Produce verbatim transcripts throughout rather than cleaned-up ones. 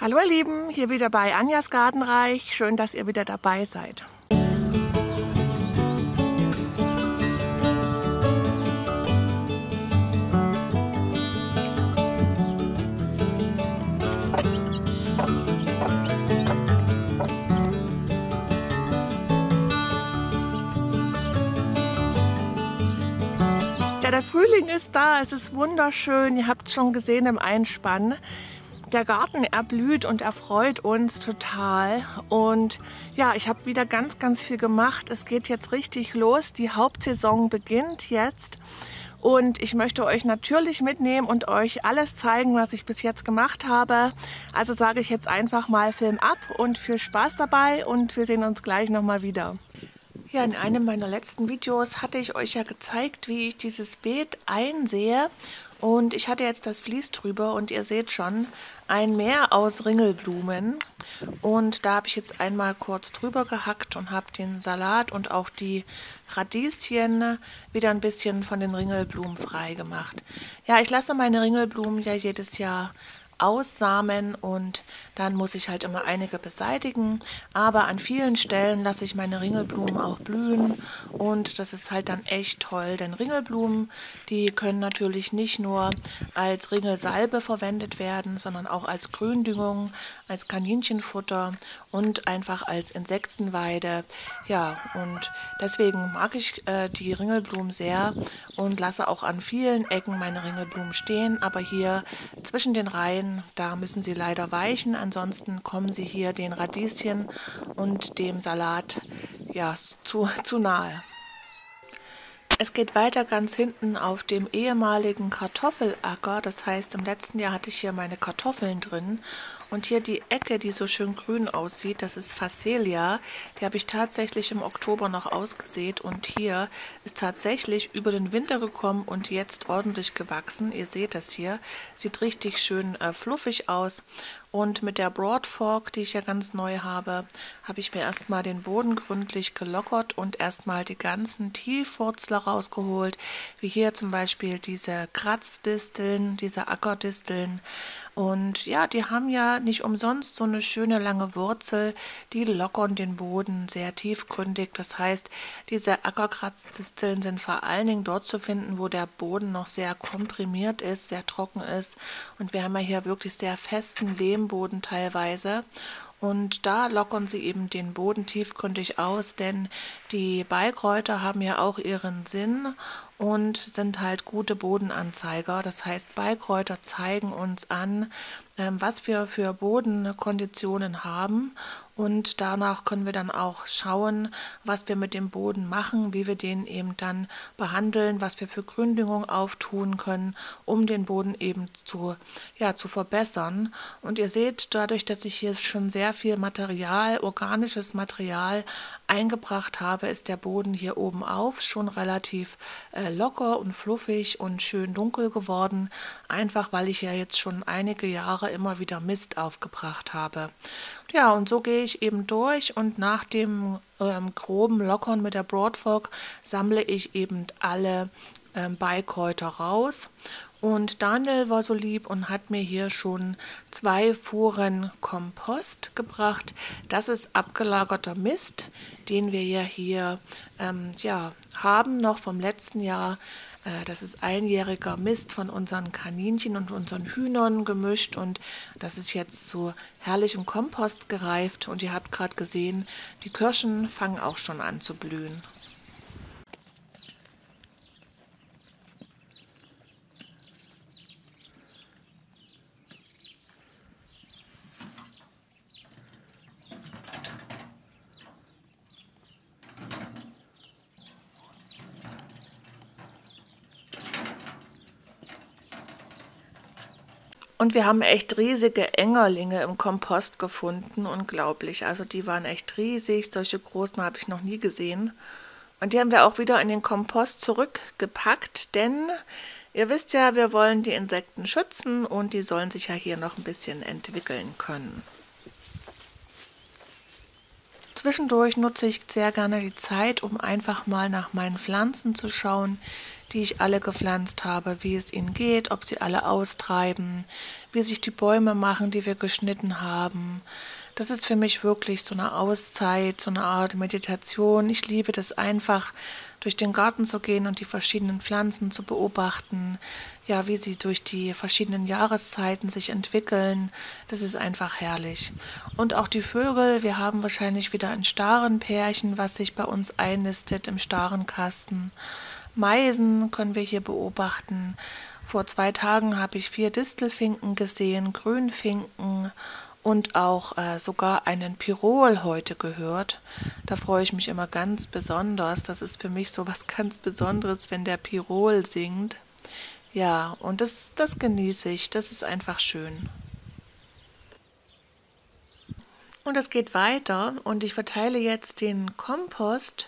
Hallo ihr Lieben, hier wieder bei Anjas Gartenreich. Schön, dass ihr wieder dabei seid. Ja, der Frühling ist da, es ist wunderschön. Ihr habt es schon gesehen im Einspann. Der Garten erblüht und erfreut uns total. Und ja, ich habe wieder ganz, ganz viel gemacht. Es geht jetzt richtig los. Die Hauptsaison beginnt jetzt. Und ich möchte euch natürlich mitnehmen und euch alles zeigen, was ich bis jetzt gemacht habe. Also sage ich jetzt einfach mal Film ab und viel Spaß dabei und wir sehen uns gleich nochmal wieder. Ja, in einem meiner letzten Videos hatte ich euch ja gezeigt, wie ich dieses Beet einsehe. Und ich hatte jetzt das Vlies drüber und ihr seht schon ein Meer aus Ringelblumen. Und da habe ich jetzt einmal kurz drüber gehackt und habe den Salat und auch die Radieschen wieder ein bisschen von den Ringelblumen frei gemacht. Ja, ich lasse meine Ringelblumen ja jedes Jahr aussamen und dann muss ich halt immer einige beseitigen, aber an vielen Stellen lasse ich meine Ringelblumen auch blühen und das ist halt dann echt toll, denn Ringelblumen, die können natürlich nicht nur als Ringelsalbe verwendet werden, sondern auch als Gründüngung, als Kaninchenfutter und einfach als Insektenweide. Ja, und deswegen mag ich äh, die Ringelblumen sehr und lasse auch an vielen Ecken meine Ringelblumen stehen, aber hier zwischen den Reihen, da müssen sie leider weichen, ansonsten kommen sie hier den Radieschen und dem Salat ja, zu, zu nahe. Es geht weiter ganz hinten auf dem ehemaligen Kartoffelacker, das heißt im letzten Jahr hatte ich hier meine Kartoffeln drin und hier die Ecke, die so schön grün aussieht, das ist Phacelia, die habe ich tatsächlich im Oktober noch ausgesät und hier ist tatsächlich über den Winter gekommen und jetzt ordentlich gewachsen. Ihr seht das hier, sieht richtig schön äh, fluffig aus. Und mit der Broad Fork, die ich ja ganz neu habe, habe ich mir erstmal den Boden gründlich gelockert und erstmal die ganzen Tiefwurzler rausgeholt, wie hier zum Beispiel diese Kratzdisteln, diese Ackerdisteln. Und ja, die haben ja nicht umsonst so eine schöne lange Wurzel, die lockern den Boden sehr tiefgründig. Das heißt, diese Ackerkratzdisteln sind vor allen Dingen dort zu finden, wo der Boden noch sehr komprimiert ist, sehr trocken ist. Und wir haben ja hier wirklich sehr festen Lehmboden teilweise. Und da lockern sie eben den Boden tiefgründig aus, denn die Beikräuter haben ja auch ihren Sinn und sind halt gute Bodenanzeiger. Das heißt, Beikräuter zeigen uns an, was wir für Bodenkonditionen haben und danach können wir dann auch schauen, was wir mit dem Boden machen, wie wir den eben dann behandeln, was wir für Gründüngung auftun können, um den Boden eben zu, ja, zu verbessern. Und ihr seht, dadurch, dass ich hier schon sehr viel Material, organisches Material eingebracht habe, ist der Boden hier oben auf schon relativ äh, locker und fluffig und schön dunkel geworden, einfach weil ich ja jetzt schon einige Jahre immer wieder Mist aufgebracht habe. Ja, und so gehe ich eben durch und nach dem ähm, groben Lockern mit der Broad Fork sammle ich eben alle ähm, Beikräuter raus. Und Daniel war so lieb und hat mir hier schon zwei Fuhren Kompost gebracht. Das ist abgelagerter Mist, den wir ja hier ähm, ja, haben, noch vom letzten Jahr. Äh, das ist einjähriger Mist von unseren Kaninchen und unseren Hühnern gemischt. Und das ist jetzt zu herrlichem Kompost gereift. Und ihr habt gerade gesehen, die Kirschen fangen auch schon an zu blühen. Und wir haben echt riesige Engerlinge im Kompost gefunden, unglaublich. Also die waren echt riesig, solche großen habe ich noch nie gesehen. Und die haben wir auch wieder in den Kompost zurückgepackt, denn ihr wisst ja, wir wollen die Insekten schützen und die sollen sich ja hier noch ein bisschen entwickeln können. Zwischendurch nutze ich sehr gerne die Zeit, um einfach mal nach meinen Pflanzen zu schauen, die ich alle gepflanzt habe, wie es ihnen geht, ob sie alle austreiben, wie sich die Bäume machen, die wir geschnitten haben. Das ist für mich wirklich so eine Auszeit, so eine Art Meditation. Ich liebe das einfach, durch den Garten zu gehen und die verschiedenen Pflanzen zu beobachten, ja, wie sie durch die verschiedenen Jahreszeiten sich entwickeln. Das ist einfach herrlich. Und auch die Vögel, wir haben wahrscheinlich wieder ein Starenpärchen, was sich bei uns einnistet im Starenkasten. Meisen können wir hier beobachten. Vor zwei Tagen habe ich vier Distelfinken gesehen, Grünfinken und auch äh, sogar einen Pirol heute gehört. Da freue ich mich immer ganz besonders. Das ist für mich so was ganz Besonderes, wenn der Pirol singt. Ja, und das, das genieße ich. Das ist einfach schön. Und es geht weiter und ich verteile jetzt den Kompost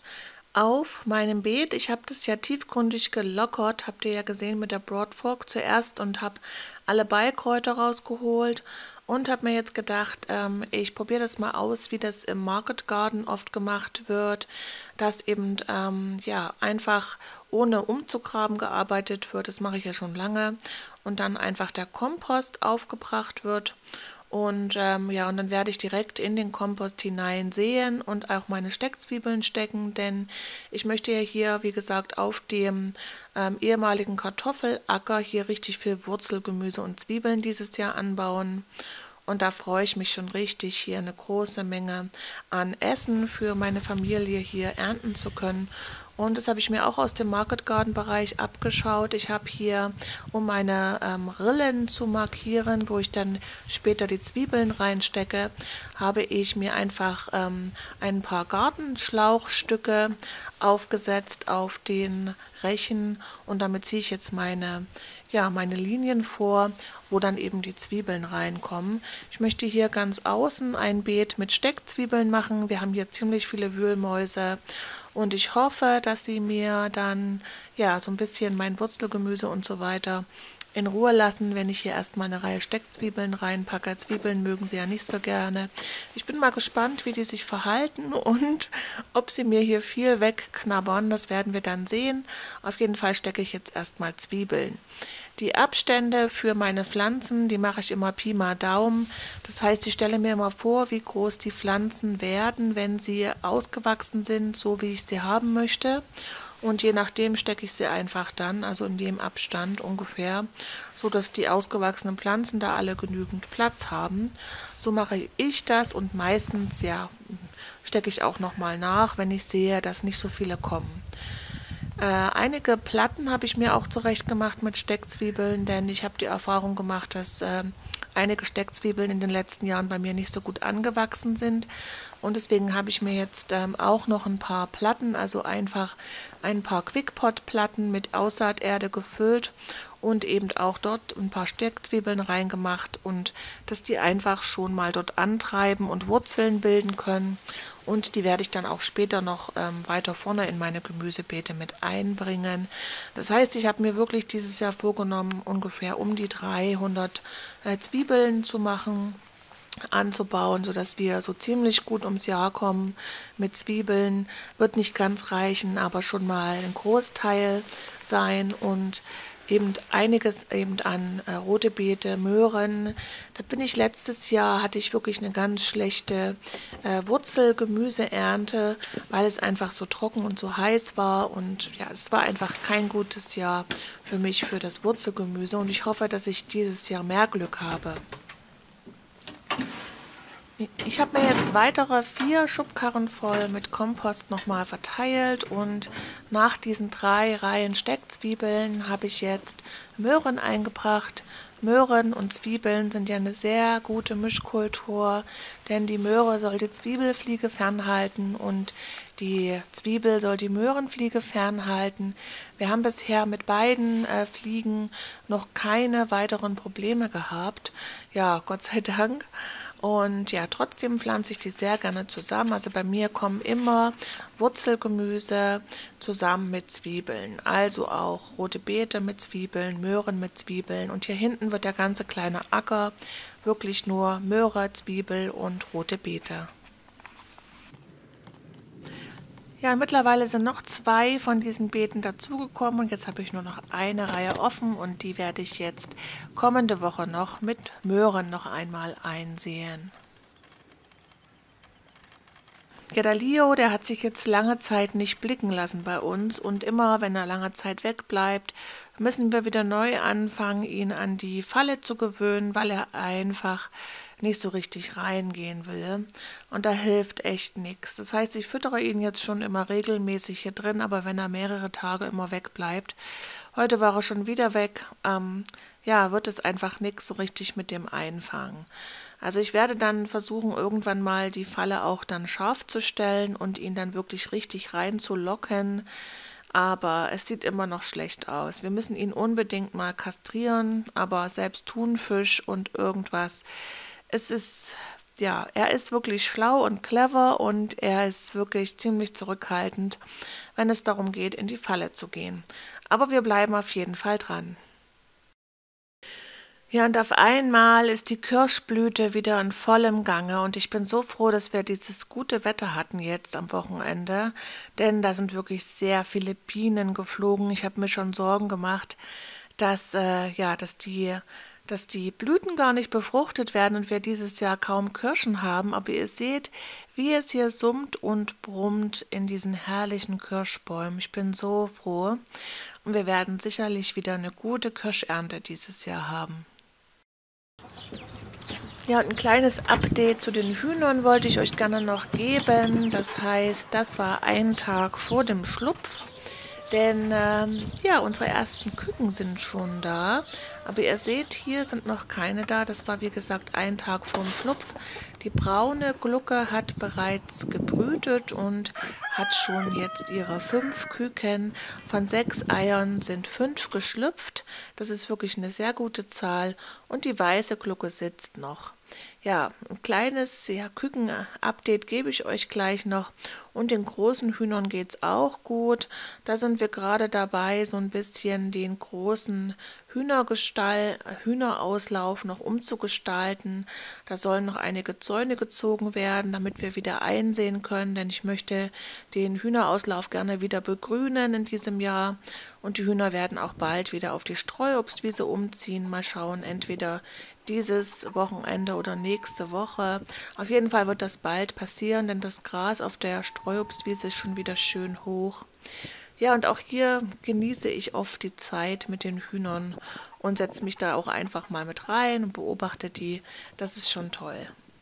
auf meinem Beet. Ich habe das ja tiefgründig gelockert, habt ihr ja gesehen mit der Broad Fork zuerst und habe alle Beikräuter rausgeholt und habe mir jetzt gedacht, ähm, ich probiere das mal aus, wie das im Market Garden oft gemacht wird, dass eben ähm, ja einfach ohne umzugraben gearbeitet wird, das mache ich ja schon lange, und dann einfach der Kompost aufgebracht wird. Und ähm, ja, und dann werde ich direkt in den Kompost hinein säen und auch meine Steckzwiebeln stecken, denn ich möchte ja hier, wie gesagt, auf dem ähm, ehemaligen Kartoffelacker hier richtig viel Wurzelgemüse und Zwiebeln dieses Jahr anbauen. Und da freue ich mich schon richtig, hier eine große Menge an Essen für meine Familie hier ernten zu können. Und das habe ich mir auch aus dem Market Garden Bereich abgeschaut. Ich habe hier, um meine ähm, Rillen zu markieren, wo ich dann später die Zwiebeln reinstecke, habe ich mir einfach ähm, ein paar Gartenschlauchstücke aufgesetzt auf den Rechen. Und damit ziehe ich jetzt meine, ja, meine Linien vor, wo dann eben die Zwiebeln reinkommen. Ich möchte hier ganz außen ein Beet mit Steckzwiebeln machen. Wir haben hier ziemlich viele Wühlmäuse. Und ich hoffe, dass sie mir dann ja so ein bisschen mein Wurzelgemüse und so weiter in Ruhe lassen, wenn ich hier erstmal eine Reihe Steckzwiebeln reinpacke. Zwiebeln mögen sie ja nicht so gerne. Ich bin mal gespannt, wie die sich verhalten und ob sie mir hier viel wegknabbern. Das werden wir dann sehen. Auf jeden Fall stecke ich jetzt erstmal Zwiebeln. Die Abstände für meine Pflanzen, die mache ich immer Pi mal Daumen. Das heißt, ich stelle mir immer vor, wie groß die Pflanzen werden, wenn sie ausgewachsen sind, so wie ich sie haben möchte. Und je nachdem stecke ich sie einfach dann, also in dem Abstand ungefähr, so dass die ausgewachsenen Pflanzen da alle genügend Platz haben. So mache ich das und meistens, ja, stecke ich auch nochmal nach, wenn ich sehe, dass nicht so viele kommen. Äh, einige Platten habe ich mir auch zurecht gemacht mit Steckzwiebeln, denn ich habe die Erfahrung gemacht, dass äh, einige Steckzwiebeln in den letzten Jahren bei mir nicht so gut angewachsen sind. Und deswegen habe ich mir jetzt ähm, auch noch ein paar Platten, also einfach ein paar Quickpot-Platten mit Aussaaterde gefüllt und eben auch dort ein paar Steckzwiebeln reingemacht und dass die einfach schon mal dort antreiben und Wurzeln bilden können. Und die werde ich dann auch später noch ähm, weiter vorne in meine Gemüsebeete mit einbringen. Das heißt, ich habe mir wirklich dieses Jahr vorgenommen, ungefähr um die dreihundert äh, Zwiebeln zu machen, anzubauen, sodass wir so ziemlich gut ums Jahr kommen mit Zwiebeln. Wird nicht ganz reichen, aber schon mal ein Großteil sein und eben einiges eben an äh, rote Beete, Möhren. Da bin ich letztes Jahr, hatte ich wirklich eine ganz schlechte äh, Wurzelgemüseernte, weil es einfach so trocken und so heiß war und ja, es war einfach kein gutes Jahr für mich, für das Wurzelgemüse und ich hoffe, dass ich dieses Jahr mehr Glück habe. Ich habe mir jetzt weitere vier Schubkarren voll mit Kompost nochmal verteilt und nach diesen drei Reihen Steckzwiebeln habe ich jetzt Möhren eingebracht. Möhren und Zwiebeln sind ja eine sehr gute Mischkultur, denn die Möhre soll die Zwiebelfliege fernhalten und die Zwiebel soll die Möhrenfliege fernhalten. Wir haben bisher mit beiden äh, Fliegen noch keine weiteren Probleme gehabt. Ja, Gott sei Dank. Und ja, trotzdem pflanze ich die sehr gerne zusammen. Also bei mir kommen immer Wurzelgemüse zusammen mit Zwiebeln. Also auch rote Beete mit Zwiebeln, Möhren mit Zwiebeln. Und hier hinten wird der ganze kleine Acker wirklich nur Möhre, Zwiebel und rote Beete. Ja, mittlerweile sind noch zwei von diesen Beeten dazugekommen und jetzt habe ich nur noch eine Reihe offen und die werde ich jetzt kommende Woche noch mit Möhren noch einmal einsehen. Ja, der Leo, der hat sich jetzt lange Zeit nicht blicken lassen bei uns und immer, wenn er lange Zeit wegbleibt, müssen wir wieder neu anfangen, ihn an die Falle zu gewöhnen, weil er einfach nicht so richtig reingehen will und da hilft echt nichts. Das heißt, ich füttere ihn jetzt schon immer regelmäßig hier drin, aber wenn er mehrere Tage immer wegbleibt, heute war er schon wieder weg, ähm, ja, wird es einfach nichts so richtig mit dem Einfangen. Also ich werde dann versuchen, irgendwann mal die Falle auch dann scharf zu stellen und ihn dann wirklich richtig reinzulocken. Aber es sieht immer noch schlecht aus. Wir müssen ihn unbedingt mal kastrieren, aber selbst Thunfisch und irgendwas. Es ist, ja, er ist wirklich schlau und clever und er ist wirklich ziemlich zurückhaltend, wenn es darum geht, in die Falle zu gehen. Aber wir bleiben auf jeden Fall dran. Ja, und auf einmal ist die Kirschblüte wieder in vollem Gange und ich bin so froh, dass wir dieses gute Wetter hatten jetzt am Wochenende, denn da sind wirklich sehr viele Bienen geflogen. Ich habe mir schon Sorgen gemacht, dass, äh, ja, dass die, dass die Blüten gar nicht befruchtet werden und wir dieses Jahr kaum Kirschen haben, aber ihr seht, wie es hier summt und brummt in diesen herrlichen Kirschbäumen. Ich bin so froh und wir werden sicherlich wieder eine gute Kirschernte dieses Jahr haben. Ja, und ein kleines Update zu den Hühnern wollte ich euch gerne noch geben. Das heißt, das war ein Tag vor dem Schlupf. Denn ähm, ja, unsere ersten Küken sind schon da. Aber ihr seht, hier sind noch keine da. Das war wie gesagt ein Tag vor dem Schlupf. Die braune Glucke hat bereits gebrütet und hat schon jetzt ihre fünf Küken. Von sechs Eiern sind fünf geschlüpft. Das ist wirklich eine sehr gute Zahl. Und die weiße Glucke sitzt noch. Ja, ein kleines ja, Küken-Update gebe ich euch gleich noch. Und den großen Hühnern geht es auch gut. Da sind wir gerade dabei, so ein bisschen den großen Hühnergestall, Hühnerauslauf noch umzugestalten. Da sollen noch einige Zäune gezogen werden, damit wir wieder einsehen können, denn ich möchte den Hühnerauslauf gerne wieder begrünen in diesem Jahr. Und die Hühner werden auch bald wieder auf die Streuobstwiese umziehen. Mal schauen, entweder dieses Wochenende oder nächste Woche. Auf jeden Fall wird das bald passieren, denn das Gras auf der Streuobstwiese ist schon wieder schön hoch. Ja, und auch hier genieße ich oft die Zeit mit den Hühnern und setze mich da auch einfach mal mit rein und beobachte die. Das ist schon toll.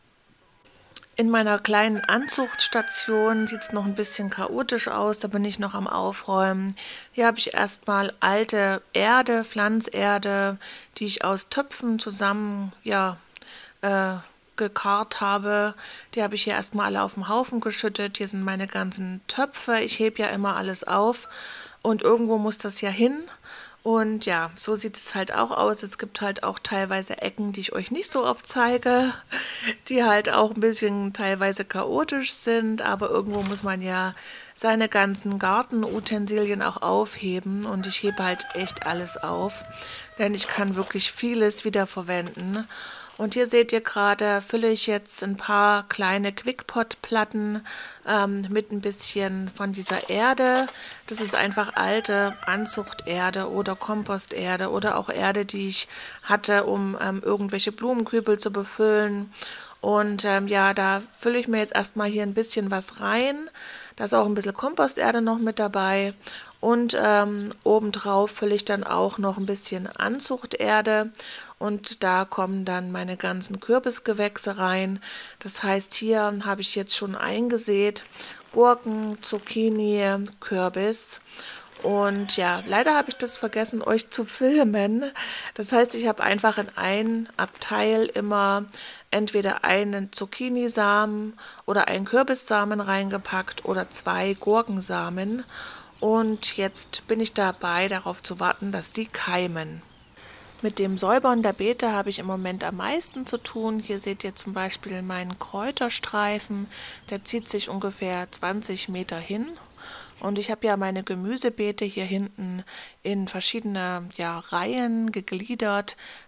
In meiner kleinen Anzuchtstation sieht es noch ein bisschen chaotisch aus, da bin ich noch am Aufräumen. Hier habe ich erstmal alte Erde, Pflanzerde, die ich aus Töpfen zusammen ja, äh, gekarrt habe. Die habe ich hier erstmal alle auf den Haufen geschüttet. Hier sind meine ganzen Töpfe. Ich hebe ja immer alles auf und irgendwo muss das ja hin. Und ja, so sieht es halt auch aus. Es gibt halt auch teilweise Ecken, die ich euch nicht so oft zeige, die halt auch ein bisschen teilweise chaotisch sind, aber irgendwo muss man ja seine ganzen Gartenutensilien auch aufheben und ich hebe halt echt alles auf, denn ich kann wirklich vieles wiederverwenden. Und hier seht ihr gerade, fülle ich jetzt ein paar kleine Quickpot-Platten ähm, mit ein bisschen von dieser Erde. Das ist einfach alte Anzuchterde oder Komposterde oder auch Erde, die ich hatte, um ähm, irgendwelche Blumenkübel zu befüllen. Und ähm, ja, da fülle ich mir jetzt erstmal hier ein bisschen was rein. Da ist auch ein bisschen Komposterde noch mit dabei. Und ähm, obendrauf fülle ich dann auch noch ein bisschen Anzuchterde und da kommen dann meine ganzen Kürbisgewächse rein. Das heißt, hier habe ich jetzt schon eingesät, Gurken, Zucchini, Kürbis. Und ja, leider habe ich das vergessen, euch zu filmen. Das heißt, ich habe einfach in ein Abteil immer entweder einen Zucchinisamen oder einen Kürbissamen reingepackt oder zwei Gurkensamen. Und jetzt bin ich dabei, darauf zu warten, dass die keimen. Mit dem Säubern der Beete habe ich im Moment am meisten zu tun. Hier seht ihr zum Beispiel meinen Kräuterstreifen. Der zieht sich ungefähr zwanzig Meter hin. Und ich habe ja meine Gemüsebeete hier hinten in verschiedene ja, Reihen gegliedert,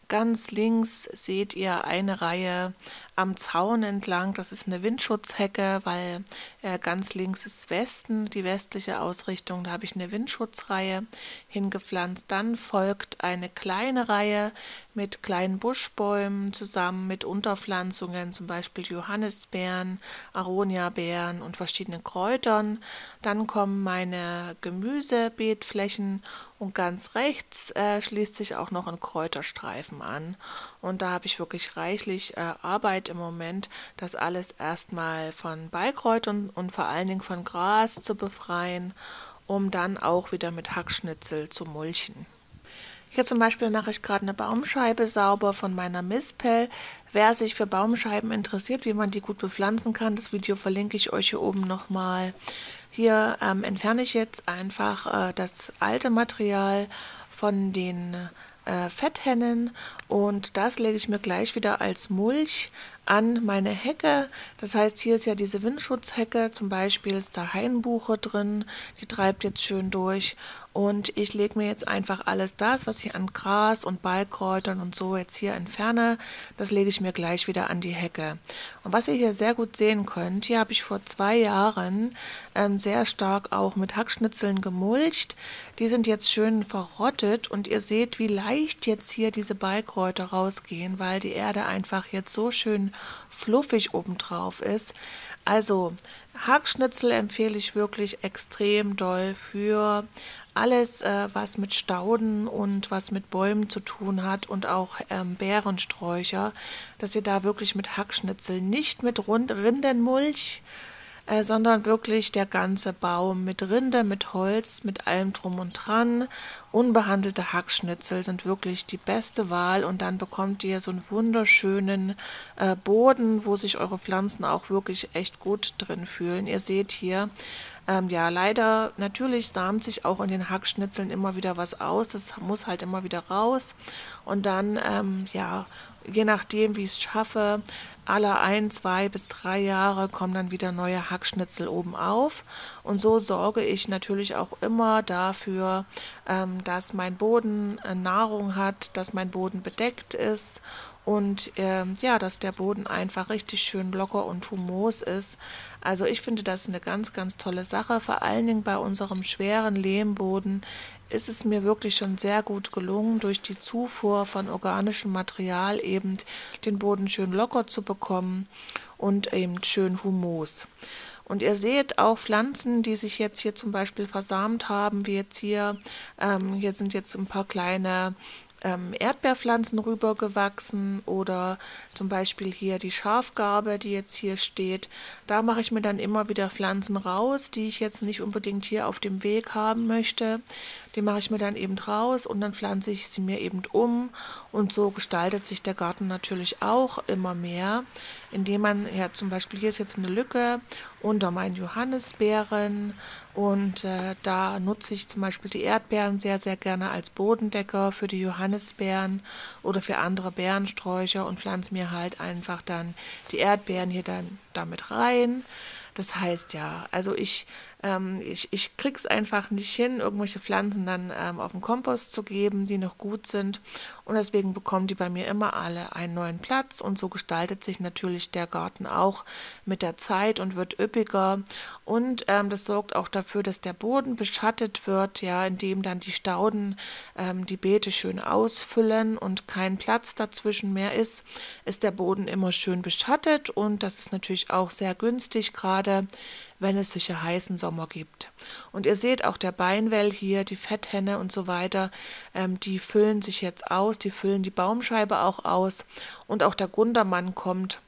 Ganz links seht ihr eine Reihe am Zaun entlang. Das ist eine Windschutzhecke, weil äh, ganz links ist Westen, die westliche Ausrichtung. Da habe ich eine Windschutzreihe hingepflanzt. Dann folgt eine kleine Reihe mit kleinen Buschbäumen zusammen mit Unterpflanzungen, zum Beispiel Johannisbeeren, Aroniabeeren und verschiedenen Kräutern. Dann kommen meine Gemüsebeetflächen und ganz rechts äh, schließt sich auch noch ein Kräuterstreifen an. Und da habe ich wirklich reichlich äh, Arbeit im Moment, das alles erstmal von Beikräutern und vor allen Dingen von Gras zu befreien, um dann auch wieder mit Hackschnitzel zu mulchen. Hier zum Beispiel mache ich gerade eine Baumscheibe sauber von meiner Mispel. Wer sich für Baumscheiben interessiert, wie man die gut bepflanzen kann, das Video verlinke ich euch hier oben nochmal. Hier ähm, entferne ich jetzt einfach äh, das alte Material von den äh, Fetthennen und das lege ich mir gleich wieder als Mulch an meine Hecke. Das heißt, hier ist ja diese Windschutzhecke, zum Beispiel ist da Hainbuche drin, die treibt jetzt schön durch. Und ich lege mir jetzt einfach alles das, was ich an Gras und Beikräutern und so jetzt hier entferne, das lege ich mir gleich wieder an die Hecke. Und was ihr hier sehr gut sehen könnt, hier habe ich vor zwei Jahren ähm, sehr stark auch mit Hackschnitzeln gemulcht. Die sind jetzt schön verrottet und ihr seht, wie leicht jetzt hier diese Beikräuter rausgehen, weil die Erde einfach jetzt so schön fluffig obendrauf ist. Also Hackschnitzel empfehle ich wirklich extrem doll für alles, äh, was mit Stauden und was mit Bäumen zu tun hat und auch ähm, Beerensträucher, dass ihr da wirklich mit Hackschnitzel, nicht mit Rund Rindenmulch, äh, sondern wirklich der ganze Baum mit Rinde, mit Holz, mit allem drum und dran. Unbehandelte Hackschnitzel sind wirklich die beste Wahl und dann bekommt ihr so einen wunderschönen äh, Boden, wo sich eure Pflanzen auch wirklich echt gut drin fühlen. Ihr seht hier, ähm, ja, leider, natürlich samt sich auch in den Hackschnitzeln immer wieder was aus, das muss halt immer wieder raus und dann, ähm, ja, je nachdem, wie ich es schaffe, alle ein, zwei bis drei Jahre kommen dann wieder neue Hackschnitzel oben auf und so sorge ich natürlich auch immer dafür, ähm, dass mein Boden äh, Nahrung hat, dass mein Boden bedeckt ist und ähm, ja, dass der Boden einfach richtig schön locker und humos ist. Also ich finde das eine ganz, ganz tolle Sache, vor allen Dingen bei unserem schweren Lehmboden ist es mir wirklich schon sehr gut gelungen, durch die Zufuhr von organischem Material eben den Boden schön locker zu bekommen und eben schön humos. Und ihr seht auch Pflanzen, die sich jetzt hier zum Beispiel versamt haben, wie jetzt hier, ähm, hier sind jetzt ein paar kleine ähm, Erdbeerpflanzen rübergewachsen oder zum Beispiel hier die Schafgarbe, die jetzt hier steht. Da mache ich mir dann immer wieder Pflanzen raus, die ich jetzt nicht unbedingt hier auf dem Weg haben möchte. Die mache ich mir dann eben raus und dann pflanze ich sie mir eben um und so gestaltet sich der Garten natürlich auch immer mehr, indem man, ja zum Beispiel hier ist jetzt eine Lücke unter meinen Johannisbeeren und äh, da nutze ich zum Beispiel die Erdbeeren sehr, sehr gerne als Bodendecker für die Johannisbeeren oder für andere Beerensträucher und pflanze mir halt einfach dann die Erdbeeren hier dann damit rein. Das heißt ja, also ich, ähm, ich, ich kriege es einfach nicht hin, irgendwelche Pflanzen dann ähm, auf den Kompost zu geben, die noch gut sind. Und deswegen bekommen die bei mir immer alle einen neuen Platz. Und so gestaltet sich natürlich der Garten auch mit der Zeit und wird üppiger. Und ähm, das sorgt auch dafür, dass der Boden beschattet wird, ja, indem dann die Stauden ähm, die Beete schön ausfüllen und kein Platz dazwischen mehr ist, ist der Boden immer schön beschattet. Und das ist natürlich auch sehr günstig, gerade wenn es solche heißen Sommer gibt. Und ihr seht auch der Beinwell hier, die Fetthenne und so weiter, ähm, die füllen sich jetzt aus, die füllen die Baumscheibe auch aus und auch der Gundermann kommt.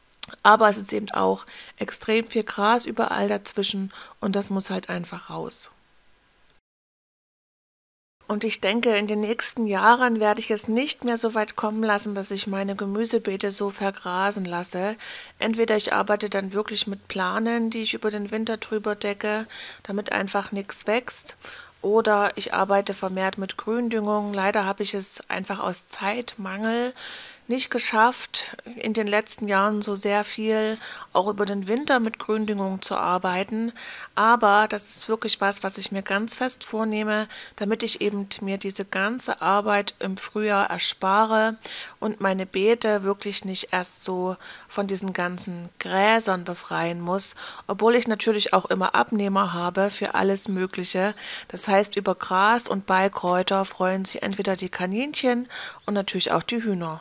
Aber es ist eben auch extrem viel Gras überall dazwischen und das muss halt einfach raus. Und ich denke, in den nächsten Jahren werde ich es nicht mehr so weit kommen lassen, dass ich meine Gemüsebeete so vergrasen lasse. Entweder ich arbeite dann wirklich mit Planen, die ich über den Winter drüber decke, damit einfach nichts wächst. Oder ich arbeite vermehrt mit Gründüngung. Leider habe ich es einfach aus Zeitmangel nicht geschafft, in den letzten Jahren so sehr viel auch über den Winter mit Gründüngung zu arbeiten. Aber das ist wirklich was, was ich mir ganz fest vornehme, damit ich eben mir diese ganze Arbeit im Frühjahr erspare und meine Beete wirklich nicht erst so von diesen ganzen Gräsern befreien muss, obwohl ich natürlich auch immer Abnehmer habe für alles Mögliche. Das heißt, über Gras und Beikräuter freuen sich entweder die Kaninchen und natürlich auch die Hühner.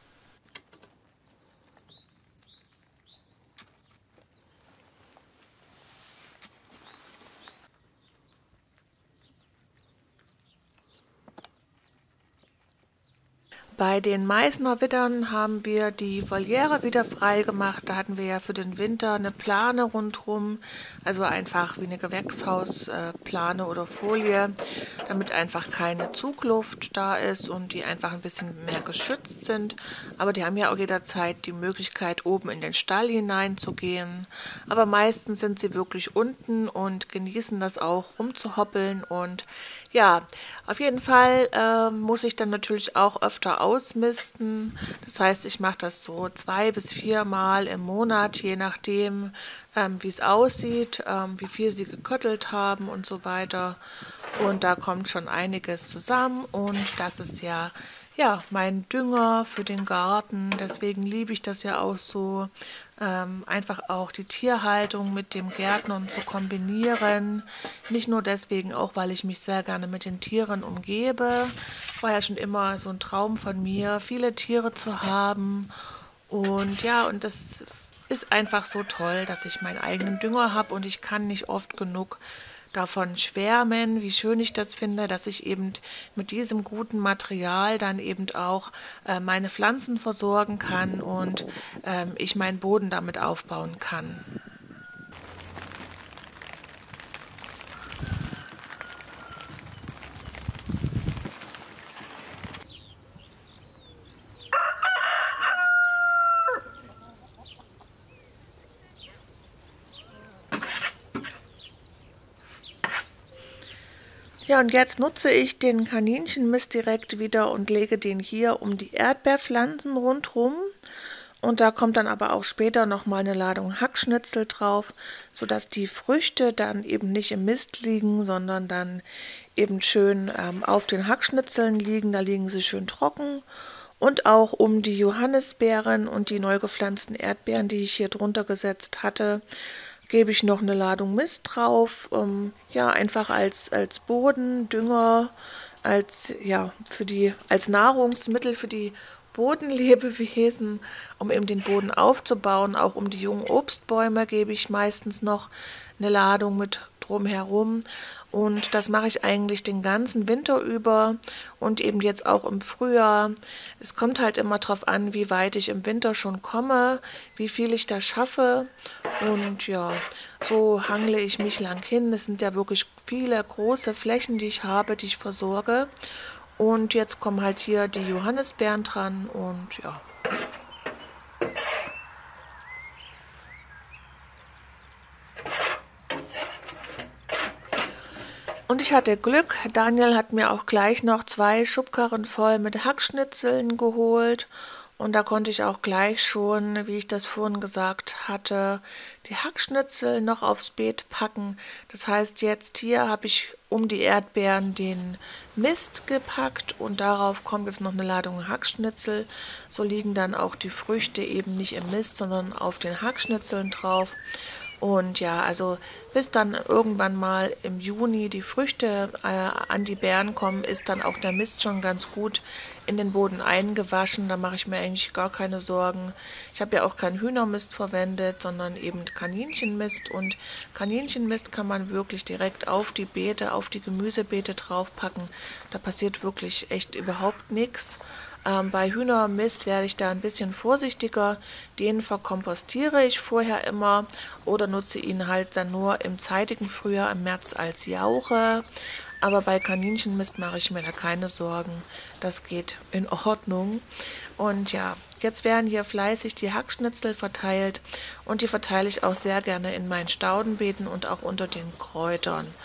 Bei den Meißner Widdern haben wir die Voliere wieder frei gemacht. Da hatten wir ja für den Winter eine Plane rundherum, also einfach wie eine Gewächshausplane oder Folie, damit einfach keine Zugluft da ist und die einfach ein bisschen mehr geschützt sind. Aber die haben ja auch jederzeit die Möglichkeit, oben in den Stall hineinzugehen. Aber meistens sind sie wirklich unten und genießen das auch, rumzuhoppeln. Und ja, auf jeden Fall äh, muss ich dann natürlich auch öfter ausmisten. Das heißt, ich mache das so zwei bis vier Mal im Monat, je nachdem, ähm, wie es aussieht, ähm, wie viel sie geköttelt haben und so weiter. Und da kommt schon einiges zusammen und das ist ja, ja mein Dünger für den Garten. Deswegen liebe ich das ja auch so, ähm, einfach auch die Tierhaltung mit dem Gärtnern zu kombinieren. Nicht nur deswegen, auch weil ich mich sehr gerne mit den Tieren umgebe. War ja schon immer so ein Traum von mir, viele Tiere zu haben. Und ja, und das ist einfach so toll, dass ich meinen eigenen Dünger habe und ich kann nicht oft genug davon schwärmen, wie schön ich das finde, dass ich eben mit diesem guten Material dann eben auch äh, meine Pflanzen versorgen kann und ähm, ich meinen Boden damit aufbauen kann. Ja, und jetzt nutze ich den Kaninchenmist direkt wieder und lege den hier um die Erdbeerpflanzen rundherum. Und da kommt dann aber auch später nochmal eine Ladung Hackschnitzel drauf, sodass die Früchte dann eben nicht im Mist liegen, sondern dann eben schön ähm, auf den Hackschnitzeln liegen. Da liegen sie schön trocken. Und auch um die Johannisbeeren und die neu gepflanzten Erdbeeren, die ich hier drunter gesetzt hatte, gebe ich noch eine Ladung Mist drauf, ähm, ja, einfach als, als Boden, Dünger, als, ja, für die, als Nahrungsmittel für die Bodenlebewesen, um eben den Boden aufzubauen. Auch um die jungen Obstbäume gebe ich meistens noch eine Ladung mit drumherum. Und das mache ich eigentlich den ganzen Winter über und eben jetzt auch im Frühjahr. Es kommt halt immer darauf an, wie weit ich im Winter schon komme, wie viel ich da schaffe. Und ja, so hangle ich mich lang hin. Es sind ja wirklich viele große Flächen, die ich habe, die ich versorge. Und jetzt kommen halt hier die Johannisbeeren dran und ja. Und ich hatte Glück, Daniel hat mir auch gleich noch zwei Schubkarren voll mit Hackschnitzeln geholt. Und da konnte ich auch gleich schon, wie ich das vorhin gesagt hatte, die Hackschnitzel noch aufs Beet packen. Das heißt, jetzt hier habe ich um die Erdbeeren den Mist gepackt und darauf kommt jetzt noch eine Ladung Hackschnitzel. So liegen dann auch die Früchte eben nicht im Mist, sondern auf den Hackschnitzeln drauf. Und ja, also bis dann irgendwann mal im Juni die Früchte äh, an die Beeren kommen, ist dann auch der Mist schon ganz gut in den Boden eingewaschen. Da mache ich mir eigentlich gar keine Sorgen. Ich habe ja auch keinen Hühnermist verwendet, sondern eben Kaninchenmist. Und Kaninchenmist kann man wirklich direkt auf die Beete, auf die Gemüsebeete draufpacken. Da passiert wirklich echt überhaupt nichts. Ähm, bei Hühnermist werde ich da ein bisschen vorsichtiger. Den verkompostiere ich vorher immer oder nutze ihn halt dann nur im zeitigen Frühjahr, im März als Jauche. Aber bei Kaninchenmist mache ich mir da keine Sorgen. Das geht in Ordnung. Und ja, jetzt werden hier fleißig die Hackschnitzel verteilt und die verteile ich auch sehr gerne in meinen Staudenbeeten und auch unter den Kräutern.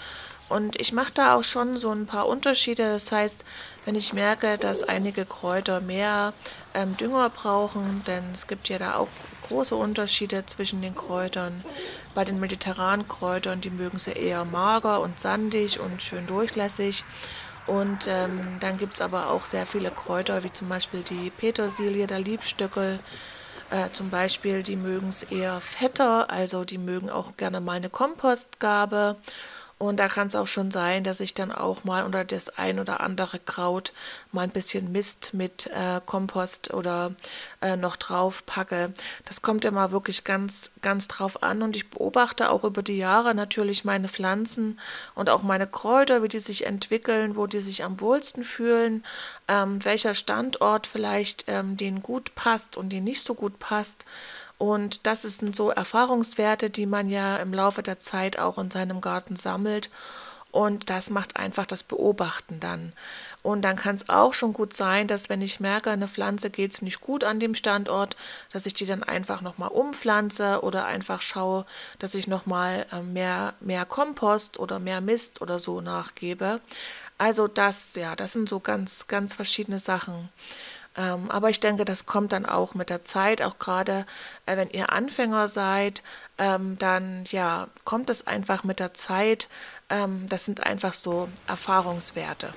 Und ich mache da auch schon so ein paar Unterschiede. Das heißt, wenn ich merke, dass einige Kräuter mehr ähm, Dünger brauchen, denn es gibt ja da auch große Unterschiede zwischen den Kräutern. Bei den mediterranen Kräutern, die mögen sie eher mager und sandig und schön durchlässig. Und ähm, dann gibt es aber auch sehr viele Kräuter, wie zum Beispiel die Petersilie, der Liebstöckel. Äh, zum Beispiel, die mögen es eher fetter, also die mögen auch gerne mal eine Kompostgabe. Und da kann es auch schon sein, dass ich dann auch mal unter das ein oder andere Kraut mal ein bisschen Mist mit äh, Kompost oder äh, noch drauf packe. Das kommt immer wirklich ganz, ganz drauf an. Und ich beobachte auch über die Jahre natürlich meine Pflanzen und auch meine Kräuter, wie die sich entwickeln, wo die sich am wohlsten fühlen, ähm, welcher Standort vielleicht ähm, denen gut passt und denen nicht so gut passt. Und das sind so Erfahrungswerte, die man ja im Laufe der Zeit auch in seinem Garten sammelt. Und das macht einfach das Beobachten dann. Und dann kann es auch schon gut sein, dass wenn ich merke, eine Pflanze geht es nicht gut an dem Standort, dass ich die dann einfach nochmal umpflanze oder einfach schaue, dass ich nochmal mehr, mehr Kompost oder mehr Mist oder so nachgebe. Also das, ja, das sind so ganz, ganz verschiedene Sachen. Ähm, aber ich denke, das kommt dann auch mit der Zeit, auch gerade äh, wenn ihr Anfänger seid, ähm, dann ja, kommt es einfach mit der Zeit. Ähm, das sind einfach so Erfahrungswerte.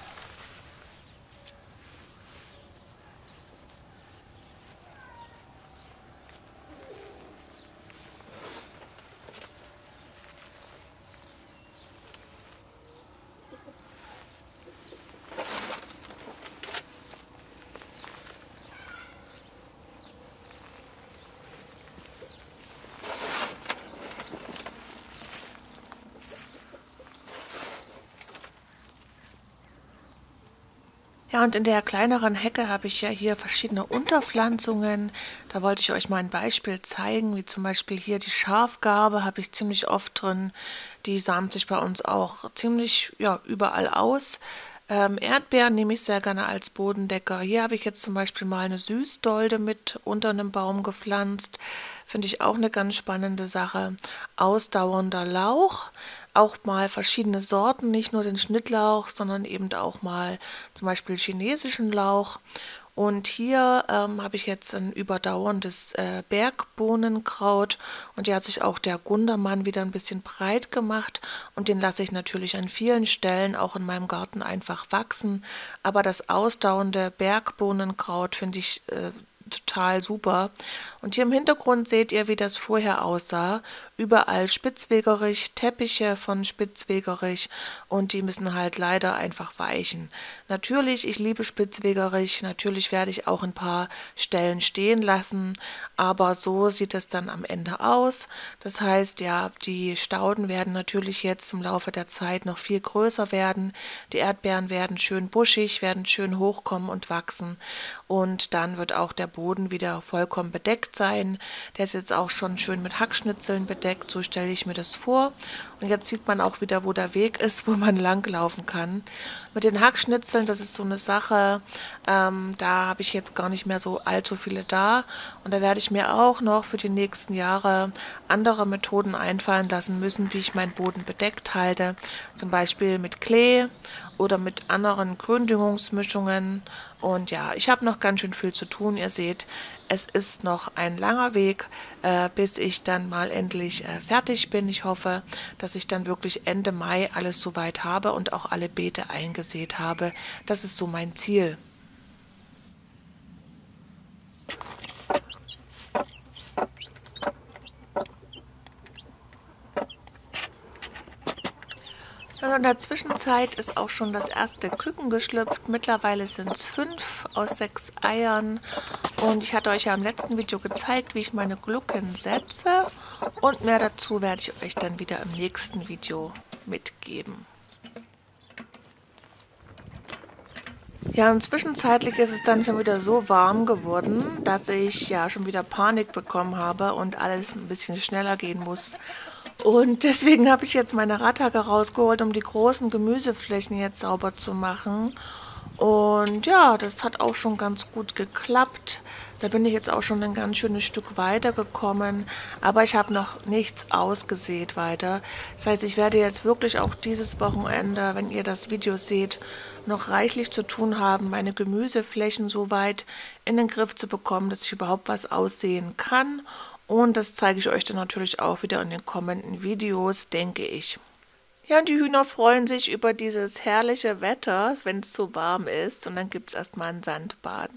Ja, und in der kleineren Hecke habe ich ja hier verschiedene Unterpflanzungen. Da wollte ich euch mal ein Beispiel zeigen, wie zum Beispiel hier die Schafgarbe habe ich ziemlich oft drin. Die samt sich bei uns auch ziemlich ja, überall aus. Ähm, Erdbeeren nehme ich sehr gerne als Bodendecker. Hier habe ich jetzt zum Beispiel mal eine Süßdolde mit unter einem Baum gepflanzt. Finde ich auch eine ganz spannende Sache. Ausdauernder Lauch, auch mal verschiedene Sorten, nicht nur den Schnittlauch, sondern eben auch mal zum Beispiel chinesischen Lauch. Und hier ähm, habe ich jetzt ein überdauerndes äh, Bergbohnenkraut und hier hat sich auch der Gundermann wieder ein bisschen breit gemacht und den lasse ich natürlich an vielen Stellen auch in meinem Garten einfach wachsen. Aber das ausdauernde Bergbohnenkraut finde ich äh, total super. Und hier im Hintergrund seht ihr, wie das vorher aussah. Überall Spitzwegerich, Teppiche von Spitzwegerich und die müssen halt leider einfach weichen. Natürlich, ich liebe Spitzwegerich, natürlich werde ich auch ein paar Stellen stehen lassen, aber so sieht es dann am Ende aus. Das heißt, ja, die Stauden werden natürlich jetzt im Laufe der Zeit noch viel größer werden. Die Erdbeeren werden schön buschig, werden schön hochkommen und wachsen und dann wird auch der Boden wieder vollkommen bedeckt sein. Der ist jetzt auch schon schön mit Hackschnitzeln bedeckt, so stelle ich mir das vor. Und jetzt sieht man auch wieder, wo der Weg ist, wo man langlaufen kann. Mit den Hackschnitzeln, das ist so eine Sache, ähm, da habe ich jetzt gar nicht mehr so allzu viele da. Und da werde ich mir auch noch für die nächsten Jahre andere Methoden einfallen lassen müssen, wie ich meinen Boden bedeckt halte. Zum Beispiel mit Klee oder mit anderen Gründüngungsmischungen. Und ja, ich habe noch ganz schön viel zu tun. Ihr seht, es ist noch ein langer Weg, äh, bis ich dann mal endlich äh, fertig bin. Ich hoffe, dass ich dann wirklich Ende Mai alles soweit habe und auch alle Beete eingesät habe. Das ist so mein Ziel. Also in der Zwischenzeit ist auch schon das erste Küken geschlüpft. Mittlerweile sind es fünf aus sechs Eiern. Und ich hatte euch ja im letzten Video gezeigt, wie ich meine Glucken setze. Und mehr dazu werde ich euch dann wieder im nächsten Video mitgeben. Ja, und zwischenzeitlich ist es dann schon wieder so warm geworden, dass ich ja schon wieder Panik bekommen habe und alles ein bisschen schneller gehen muss. Und deswegen habe ich jetzt meine Radhacke rausgeholt, um die großen Gemüseflächen jetzt sauber zu machen. Und ja, das hat auch schon ganz gut geklappt. Da bin ich jetzt auch schon ein ganz schönes Stück weiter gekommen, aber ich habe noch nichts ausgesät weiter. Das heißt, ich werde jetzt wirklich auch dieses Wochenende, wenn ihr das Video seht, noch reichlich zu tun haben, meine Gemüseflächen so weit in den Griff zu bekommen, dass ich überhaupt was aussehen kann. Und das zeige ich euch dann natürlich auch wieder in den kommenden Videos, denke ich. Ja, und die Hühner freuen sich über dieses herrliche Wetter, wenn es so warm ist. Und dann gibt es erstmal ein Sandbad.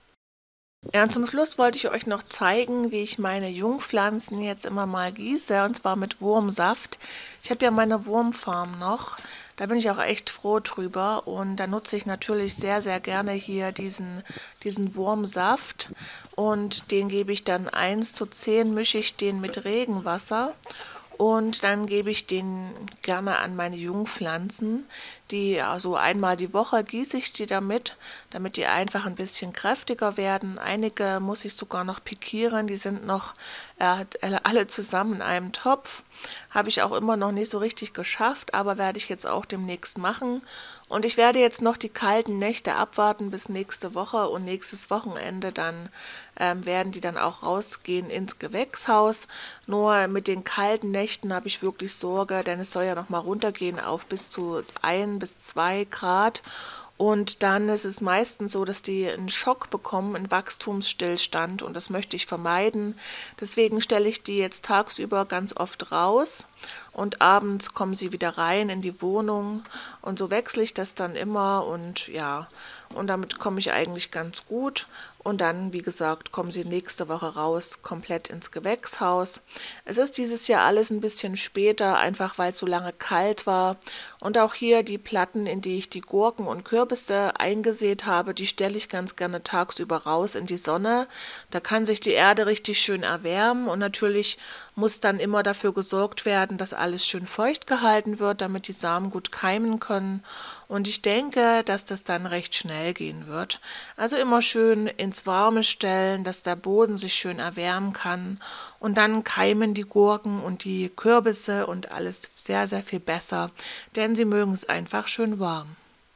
Ja, und zum Schluss wollte ich euch noch zeigen, wie ich meine Jungpflanzen jetzt immer mal gieße, und zwar mit Wurmsaft. Ich habe ja meine Wurmfarm noch, da bin ich auch echt froh drüber, und da nutze ich natürlich sehr, sehr gerne hier diesen, diesen Wurmsaft, und den gebe ich dann eins zu zehn, mische ich den mit Regenwasser. Und dann gebe ich den gerne an meine Jungpflanzen, die also einmal die Woche gieße ich die damit, damit die einfach ein bisschen kräftiger werden. Einige muss ich sogar noch pikieren, die sind noch äh, alle zusammen in einem Topf. Habe ich auch immer noch nicht so richtig geschafft, aber werde ich jetzt auch demnächst machen. Und ich werde jetzt noch die kalten Nächte abwarten bis nächste Woche, und nächstes Wochenende dann ähm, werden die dann auch rausgehen ins Gewächshaus. Nur mit den kalten Nächten habe ich wirklich Sorge, denn es soll ja noch mal runtergehen auf bis zu ein bis zwei Grad. Und dann ist es meistens so, dass die einen Schock bekommen, einen Wachstumsstillstand, und das möchte ich vermeiden. Deswegen stelle ich die jetzt tagsüber ganz oft raus, und abends kommen sie wieder rein in die Wohnung, und so wechsle ich das dann immer, und ja, und damit komme ich eigentlich ganz gut. Und dann, wie gesagt, kommen sie nächste Woche raus, komplett ins Gewächshaus. Es ist dieses Jahr alles ein bisschen später, einfach weil es so lange kalt war. Und auch hier die Platten, in die ich die Gurken und Kürbisse eingesät habe, die stelle ich ganz gerne tagsüber raus in die Sonne. Da kann sich die Erde richtig schön erwärmen, und natürlich muss dann immer dafür gesorgt werden, dass alles schön feucht gehalten wird, damit die Samen gut keimen können. Und ich denke, dass das dann recht schnell gehen wird. Also immer schön ins Warme stellen, dass der Boden sich schön erwärmen kann. Und dann keimen die Gurken und die Kürbisse und alles sehr, sehr viel besser, denn sie mögen es einfach schön warm.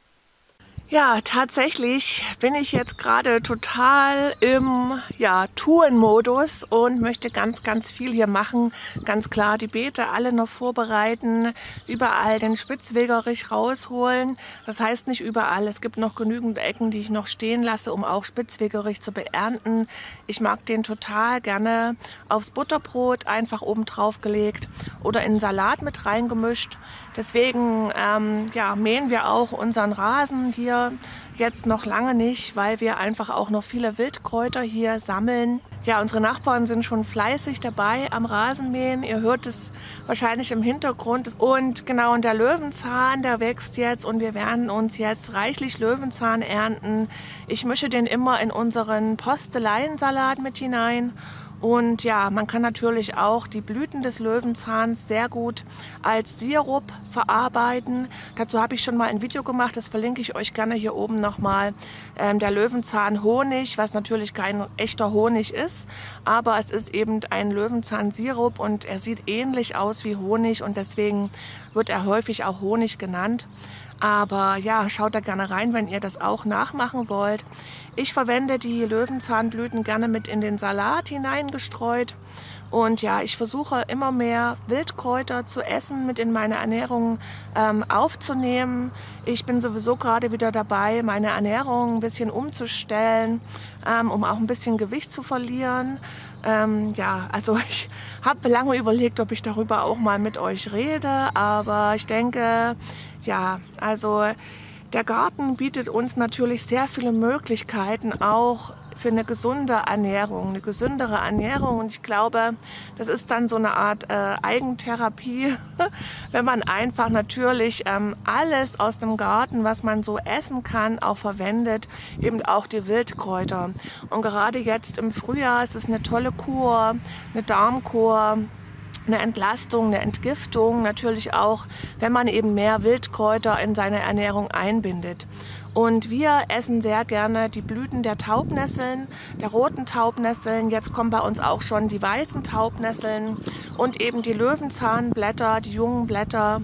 Ja, tatsächlich bin ich jetzt gerade total im ja, Tourenmodus und möchte ganz, ganz viel hier machen. Ganz klar die Beete alle noch vorbereiten, überall den Spitzwegerich rausholen. Das heißt nicht überall, es gibt noch genügend Ecken, die ich noch stehen lasse, um auch Spitzwegerich zu beernten. Ich mag den total gerne aufs Butterbrot einfach oben drauf gelegt oder in den Salat mit reingemischt. Deswegen ähm, ja, mähen wir auch unseren Rasen hier jetzt noch lange nicht, weil wir einfach auch noch viele Wildkräuter hier sammeln. Ja, unsere Nachbarn sind schon fleißig dabei am Rasenmähen. Ihr hört es wahrscheinlich im Hintergrund. Und genau, und der Löwenzahn, der wächst jetzt, und wir werden uns jetzt reichlich Löwenzahn ernten. Ich mische den immer in unseren Posteleiensalat mit hinein. Und ja, man kann natürlich auch die Blüten des Löwenzahns sehr gut als Sirup verarbeiten. Dazu habe ich schon mal ein Video gemacht, das verlinke ich euch gerne hier oben nochmal. Ähm, der Löwenzahn-Honig, was natürlich kein echter Honig ist, aber es ist eben ein Löwenzahn-Sirup, und er sieht ähnlich aus wie Honig, und deswegen wird er häufig auch Honig genannt. Aber ja, schaut da gerne rein, wenn ihr das auch nachmachen wollt. Ich verwende die Löwenzahnblüten gerne mit in den Salat hineingestreut. Und ja, ich versuche immer mehr Wildkräuter zu essen, mit in meine Ernährung ähm, aufzunehmen. Ich bin sowieso gerade wieder dabei, meine Ernährung ein bisschen umzustellen, ähm, um auch ein bisschen Gewicht zu verlieren. Ähm, ja, also ich habe lange überlegt, ob ich darüber auch mal mit euch rede, aber ich denke, ja, also der Garten bietet uns natürlich sehr viele Möglichkeiten, auch für eine gesunde Ernährung, eine gesündere Ernährung. Und ich glaube, das ist dann so eine Art äh, Eigentherapie, wenn man einfach natürlich ähm, alles aus dem Garten, was man so essen kann, auch verwendet, eben auch die Wildkräuter. Und gerade jetzt im Frühjahr ist es eine tolle Kur, eine Darmkur, eine Entlastung, eine Entgiftung, natürlich auch, wenn man eben mehr Wildkräuter in seine Ernährung einbindet. Und wir essen sehr gerne die Blüten der Taubnesseln, der roten Taubnesseln. Jetzt kommen bei uns auch schon die weißen Taubnesseln und eben die Löwenzahnblätter, die jungen Blätter.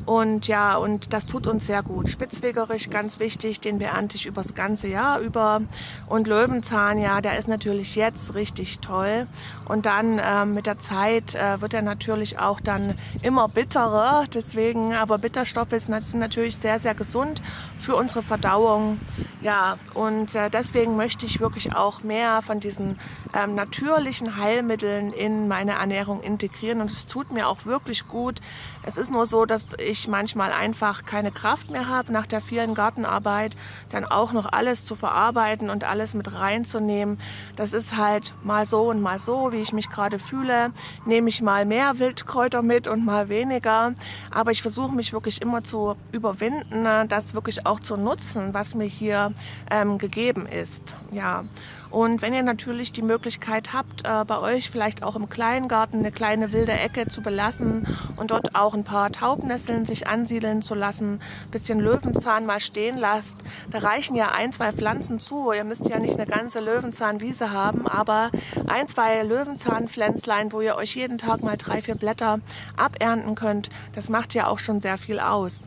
Und ja, und das tut uns sehr gut. Spitzwegerich, ganz wichtig, den beernte ich übers ganze Jahr über. Und Löwenzahn, ja, der ist natürlich jetzt richtig toll. Und dann äh, mit der Zeit äh, wird er natürlich auch dann immer bitterer. Deswegen, aber Bitterstoffe sind natürlich sehr, sehr gesund für unsere Verdauung. Ja, und äh, deswegen möchte ich wirklich auch mehr von diesen ähm, natürlichen Heilmitteln in meine Ernährung integrieren. Und es tut mir auch wirklich gut. Es ist nur so, dass ich manchmal einfach keine Kraft mehr habe, nach der vielen Gartenarbeit dann auch noch alles zu verarbeiten und alles mit reinzunehmen. Das ist halt mal so und mal so, wie ich mich gerade fühle. Nehme ich mal mehr Wildkräuter mit und mal weniger. Aber ich versuche mich wirklich immer zu überwinden, das wirklich auch zu nutzen, was mir hier ähm, gegeben ist. Ja. Und wenn ihr natürlich die Möglichkeit habt, äh, bei euch vielleicht auch im Kleingarten eine kleine wilde Ecke zu belassen und dort auch ein paar Taubnesseln sich ansiedeln zu lassen, ein bisschen Löwenzahn mal stehen lasst, da reichen ja ein, zwei Pflanzen zu. Ihr müsst ja nicht eine ganze Löwenzahnwiese haben, aber ein, zwei Löwenzahnpflänzlein, wo ihr euch jeden Tag mal drei, vier Blätter abernten könnt, das macht ja auch schon sehr viel aus.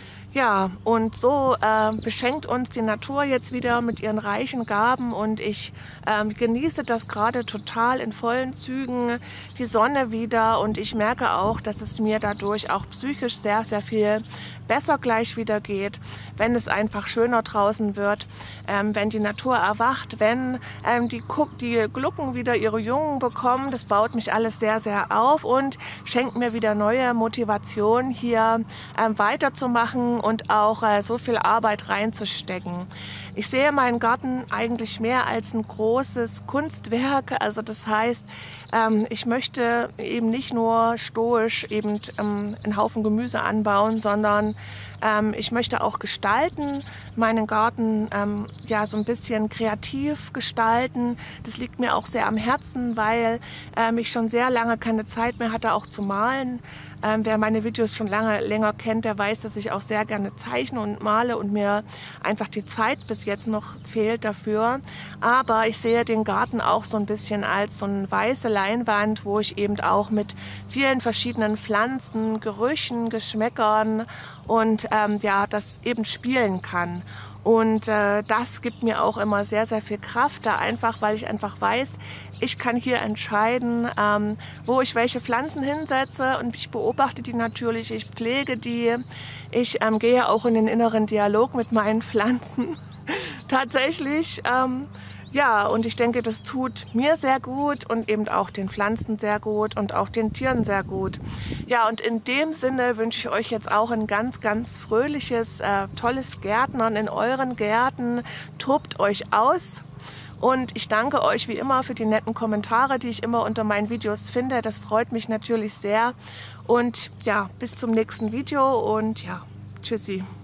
Ja, und so äh, beschenkt uns die Natur jetzt wieder mit ihren reichen Gaben und ich äh, genieße das gerade total in vollen Zügen, die Sonne wieder, und ich merke auch, dass es mir dadurch auch psychisch sehr, sehr viel besser gleich wieder geht, wenn es einfach schöner draußen wird, ähm, wenn die Natur erwacht, wenn ähm, die, die Glucken wieder ihre Jungen bekommen. Das baut mich alles sehr, sehr auf und schenkt mir wieder neue Motivation, hier ähm, weiterzumachen und auch äh, so viel Arbeit reinzustecken. Ich sehe meinen Garten eigentlich mehr als ein großes Kunstwerk. Also das heißt, ähm, ich möchte eben nicht nur stoisch eben ähm, einen Haufen Gemüse anbauen, sondern ähm, ich möchte auch gestalten, meinen Garten ähm, ja so ein bisschen kreativ gestalten. Das liegt mir auch sehr am Herzen, weil ähm, ich schon sehr lange keine Zeit mehr hatte, auch zu malen. Ähm, wer meine Videos schon lange länger kennt, der weiß, dass ich auch sehr gerne zeichne und male und mir einfach die Zeit bis jetzt noch fehlt dafür. Aber ich sehe den Garten auch so ein bisschen als so eine weiße Leinwand, wo ich eben auch mit vielen verschiedenen Pflanzen, Gerüchen, Geschmäckern und ähm, ja, das eben spielen kann. Und äh, das gibt mir auch immer sehr, sehr viel Kraft, da einfach, weil ich einfach weiß, ich kann hier entscheiden, ähm, wo ich welche Pflanzen hinsetze, und ich beobachte die natürlich, ich pflege die, ich ähm, gehe auch in den inneren Dialog mit meinen Pflanzen. Tatsächlich, ähm, ja, und ich denke, das tut mir sehr gut und eben auch den Pflanzen sehr gut und auch den Tieren sehr gut. Ja, und in dem Sinne wünsche ich euch jetzt auch ein ganz, ganz fröhliches, äh, tolles Gärtnern in euren Gärten. Tobt euch aus. Und ich danke euch wie immer für die netten Kommentare, die ich immer unter meinen Videos finde. Das freut mich natürlich sehr. Und ja, bis zum nächsten Video und ja, tschüssi.